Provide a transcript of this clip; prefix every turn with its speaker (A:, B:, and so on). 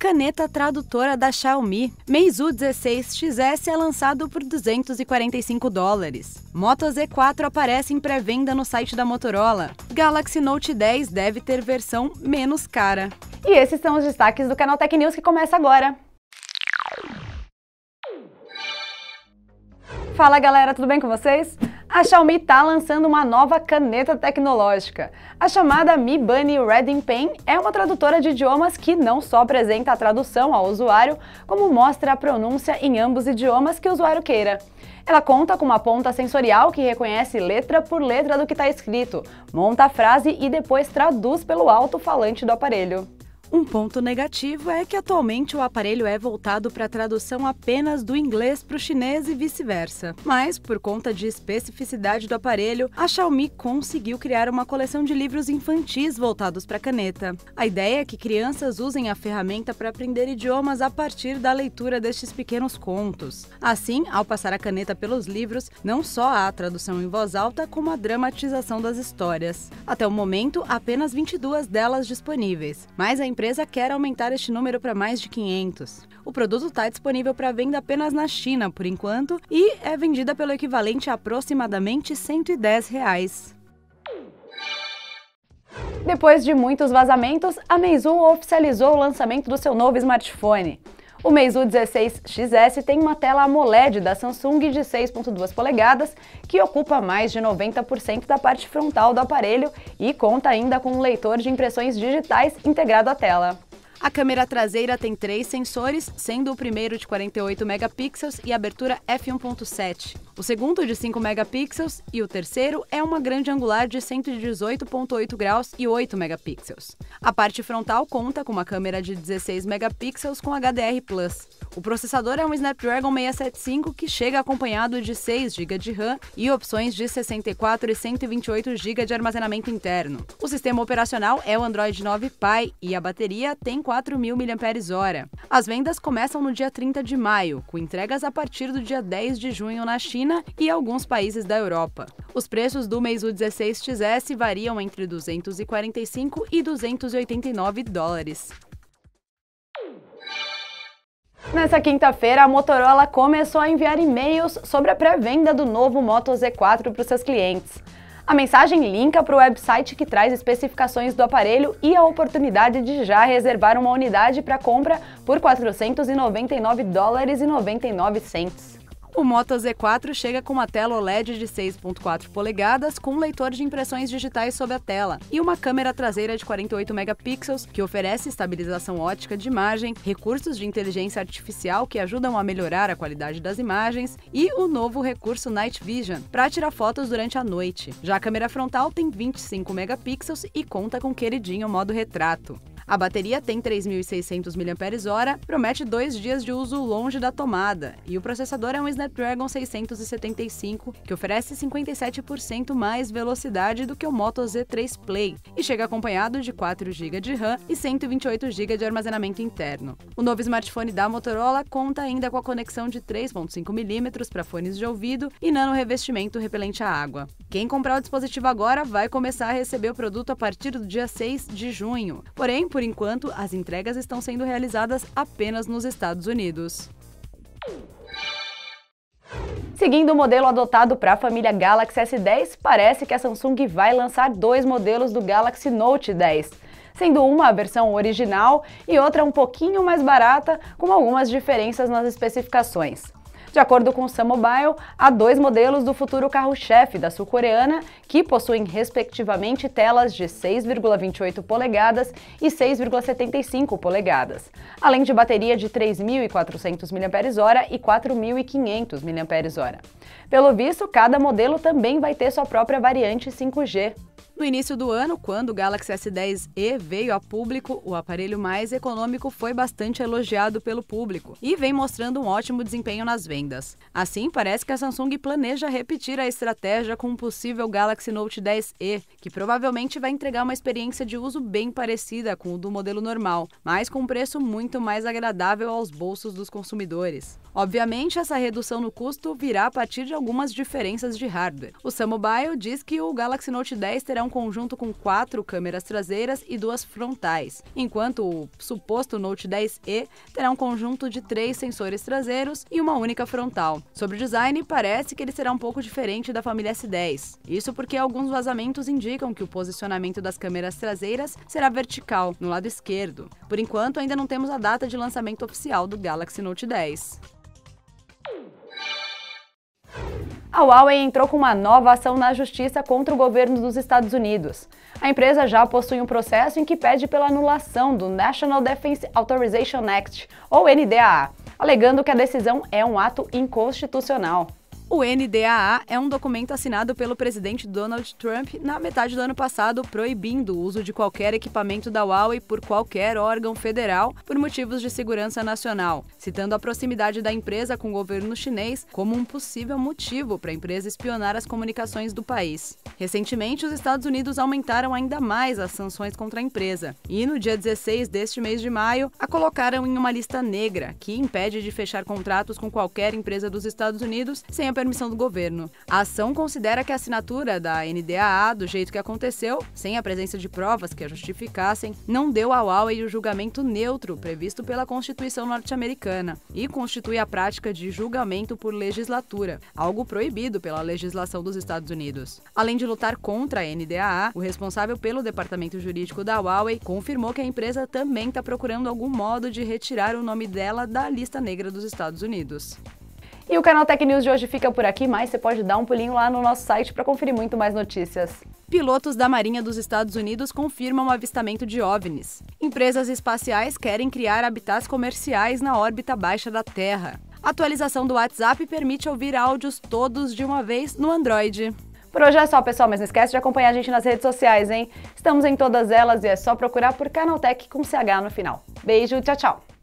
A: Caneta tradutora da Xiaomi. Meizu 16 XS é lançado por $245. Moto Z4 aparece em pré-venda no site da Motorola. Galaxy Note 10 deve ter versão menos cara.
B: E esses são os destaques do canal Tech News que começa agora. Fala galera, tudo bem com vocês? A Xiaomi está lançando uma nova caneta tecnológica. A chamada Mi Bunny Reading Pen é uma tradutora de idiomas que não só apresenta a tradução ao usuário, como mostra a pronúncia em ambos idiomas que o usuário queira. Ela conta com uma ponta sensorial que reconhece letra por letra do que está escrito, monta a frase e depois traduz pelo alto-falante do aparelho.
A: Um ponto negativo é que atualmente o aparelho é voltado para a tradução apenas do inglês para o chinês e vice-versa. Mas, por conta de especificidade do aparelho, a Xiaomi conseguiu criar uma coleção de livros infantis voltados para a caneta. A ideia é que crianças usem a ferramenta para aprender idiomas a partir da leitura destes pequenos contos. Assim, ao passar a caneta pelos livros, não só há a tradução em voz alta, como a dramatização das histórias. Até o momento, apenas 22 delas disponíveis, mas a empresa quer aumentar este número para mais de 500. O produto está disponível para venda apenas na China, por enquanto, e é vendida pelo equivalente a aproximadamente R$ 110.
B: Depois de muitos vazamentos, a Meizu oficializou o lançamento do seu novo smartphone. O Meizu 16 XS tem uma tela AMOLED da Samsung de 6,2 polegadas, que ocupa mais de 90% da parte frontal do aparelho e conta ainda com um leitor de impressões digitais integrado à tela.
A: A câmera traseira tem 3 sensores, sendo o primeiro de 48 megapixels e abertura f1.7. O segundo de 5 megapixels e o terceiro é uma grande angular de 118,8 graus e 8 megapixels. A parte frontal conta com uma câmera de 16 megapixels com HDR+. O processador é um Snapdragon 675 que chega acompanhado de 6 GB de RAM e opções de 64 e 128 GB de armazenamento interno. O sistema operacional é o Android 9 Pie e a bateria tem 4.000 mAh. As vendas começam no dia 30 de maio, com entregas a partir do dia 10 de junho na China e alguns países da Europa. Os preços do Meizu 16 XS variam entre $245 e $289.
B: Nessa quinta-feira, a Motorola começou a enviar e-mails sobre a pré-venda do novo Moto Z4 para os seus clientes. A mensagem linka para o website que traz especificações do aparelho e a oportunidade de já reservar uma unidade para compra por $499,99.
A: O Moto Z4 chega com uma tela OLED de 6,4 polegadas com um leitor de impressões digitais sob a tela e uma câmera traseira de 48 megapixels que oferece estabilização ótica de imagem, recursos de inteligência artificial que ajudam a melhorar a qualidade das imagens e o novo recurso Night Vision para tirar fotos durante a noite. Já a câmera frontal tem 25 megapixels e conta com o queridinho modo retrato. A bateria tem 3.600 mAh, promete 2 dias de uso longe da tomada, e o processador é um Snapdragon 675, que oferece 57% mais velocidade do que o Moto Z3 Play, e chega acompanhado de 4 GB de RAM e 128 GB de armazenamento interno. O novo smartphone da Motorola conta ainda com a conexão de 3,5 mm para fones de ouvido e nano revestimento repelente à água. Quem comprar o dispositivo agora vai começar a receber o produto a partir do dia 6 de junho. Porém, por enquanto, as entregas estão sendo realizadas apenas nos Estados Unidos.
B: Seguindo o modelo adotado para a família Galaxy S10, parece que a Samsung vai lançar 2 modelos do Galaxy Note 10, sendo uma a versão original e outra um pouquinho mais barata, com algumas diferenças nas especificações. De acordo com o Sun Mobile, há 2 modelos do futuro carro-chefe da sul-coreana que possuem respectivamente telas de 6,28 polegadas e 6,75 polegadas, além de bateria de 3.400 mAh e 4.500 mAh. Pelo visto, cada modelo também vai ter sua própria variante 5G.
A: No início do ano, quando o Galaxy S10e veio a público, o aparelho mais econômico foi bastante elogiado pelo público e vem mostrando um ótimo desempenho nas vendas. Assim, parece que a Samsung planeja repetir a estratégia com um possível Galaxy Note 10e, que provavelmente vai entregar uma experiência de uso bem parecida com o do modelo normal, mas com um preço muito mais agradável aos bolsos dos consumidores. Obviamente, essa redução no custo virá a partir de algumas diferenças de hardware. O Sun Mobile diz que o Galaxy Note 10 terá um conjunto com 4 câmeras traseiras e 2 frontais, enquanto o suposto Note 10e terá um conjunto de 3 sensores traseiros e uma única frontal. Sobre o design, parece que ele será um pouco diferente da família S10. Isso porque alguns vazamentos indicam que o posicionamento das câmeras traseiras será vertical, no lado esquerdo. Por enquanto, ainda não temos a data de lançamento oficial do Galaxy Note 10.
B: A Huawei entrou com uma nova ação na justiça contra o governo dos Estados Unidos. A empresa já possui um processo em que pede pela anulação do National Defense Authorization Act, ou NDAA, alegando que a decisão é um ato inconstitucional.
A: O NDAA é um documento assinado pelo presidente Donald Trump na metade do ano passado, proibindo o uso de qualquer equipamento da Huawei por qualquer órgão federal por motivos de segurança nacional, citando a proximidade da empresa com o governo chinês como um possível motivo para a empresa espionar as comunicações do país. Recentemente, os Estados Unidos aumentaram ainda mais as sanções contra a empresa e, no dia 16 deste mês de maio, a colocaram em uma lista negra que impede de fechar contratos com qualquer empresa dos Estados Unidos sem a permissão do governo. A ação considera que a assinatura da NDAA, do jeito que aconteceu, sem a presença de provas que a justificassem, não deu à Huawei o julgamento neutro previsto pela Constituição norte-americana e constitui a prática de julgamento por legislatura, algo proibido pela legislação dos Estados Unidos. Além de lutar contra a NDAA, o responsável pelo departamento jurídico da Huawei confirmou que a empresa também está procurando algum modo de retirar o nome dela da lista negra dos Estados Unidos.
B: E o Canal Tech News de hoje fica por aqui, mas você pode dar um pulinho lá no nosso site para conferir muito mais notícias.
A: Pilotos da Marinha dos Estados Unidos confirmam o avistamento de OVNIs. Empresas espaciais querem criar habitats comerciais na órbita baixa da Terra. Atualização do WhatsApp permite ouvir áudios todos de uma vez no Android.
B: Por hoje é só, pessoal, mas não esquece de acompanhar a gente nas redes sociais, hein? Estamos em todas elas e é só procurar por Canaltech com CH no final. Beijo, tchau, tchau!